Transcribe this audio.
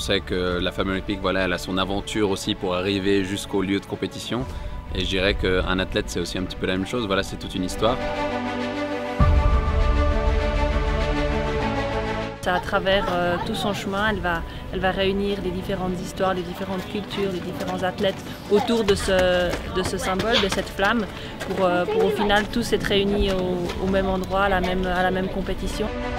sait que la femme olympique, voilà, elle a son aventure aussi pour arriver jusqu'au lieu de compétition. Et je dirais qu'un athlète, c'est aussi un petit peu la même chose. Voilà, c'est toute une histoire. À travers tout son chemin, elle va réunir les différentes histoires, les différentes cultures, les différents athlètes autour de ce symbole, de cette flamme, pour au final tous être réunis au même endroit, à la même compétition.